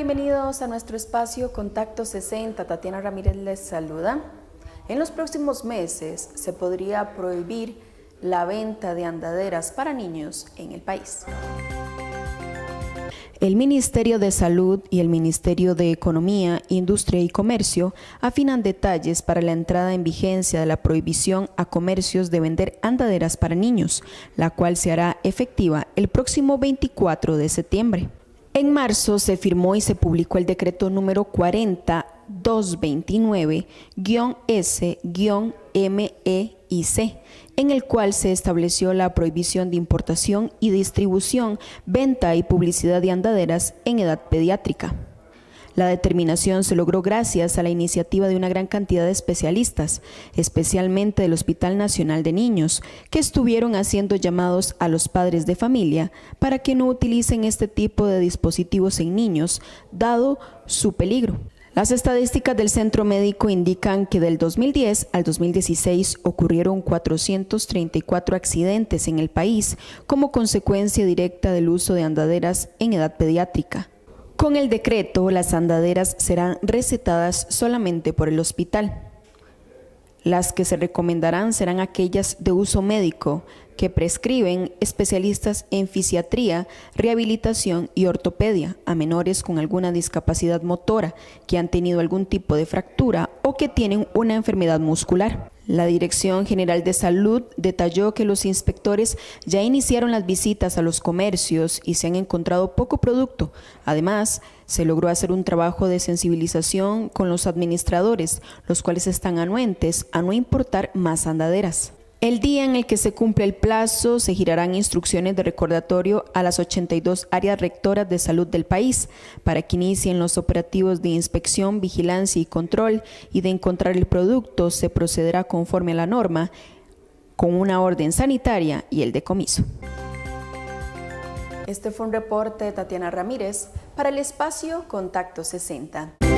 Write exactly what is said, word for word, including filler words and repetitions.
Bienvenidos a nuestro espacio Contacto sesenta. Tatiana Ramírez les saluda. En los próximos meses se podría prohibir la venta de andaderas para niños en el país. El Ministerio de Salud y el Ministerio de Economía, Industria y Comercio afinan detalles para la entrada en vigencia de la prohibición a comercios de vender andaderas para niños, la cual se hará efectiva el próximo veinticuatro de septiembre. En marzo se firmó y se publicó el decreto número cuarenta mil doscientos veintinueve S M E I C, en el cual se estableció la prohibición de importación y distribución, venta y publicidad de andaderas en edad pediátrica. La determinación se logró gracias a la iniciativa de una gran cantidad de especialistas, especialmente del Hospital Nacional de Niños, que estuvieron haciendo llamados a los padres de familia para que no utilicen este tipo de dispositivos en niños, dado su peligro. Las estadísticas del Centro Médico indican que del dos mil diez al dos mil dieciséis ocurrieron cuatrocientos treinta y cuatro accidentes en el país como consecuencia directa del uso de andaderas en edad pediátrica. Con el decreto, las andaderas serán recetadas solamente por el hospital. Las que se recomendarán serán aquellas de uso médico que prescriben especialistas en fisiatría, rehabilitación y ortopedia a menores con alguna discapacidad motora que han tenido algún tipo de fractura o que tienen una enfermedad muscular. La Dirección General de Salud detalló que los inspectores ya iniciaron las visitas a los comercios y se han encontrado poco producto. Además, se logró hacer un trabajo de sensibilización con los administradores, los cuales están anuentes a no importar más andaderas. El día en el que se cumple el plazo, se girarán instrucciones de recordatorio a las ochenta y dos áreas rectoras de salud del país para que inicien los operativos de inspección, vigilancia y control, y de encontrar el producto se procederá conforme a la norma con una orden sanitaria y el decomiso. Este fue un reporte de Tatiana Ramírez para el espacio Contacto sesenta.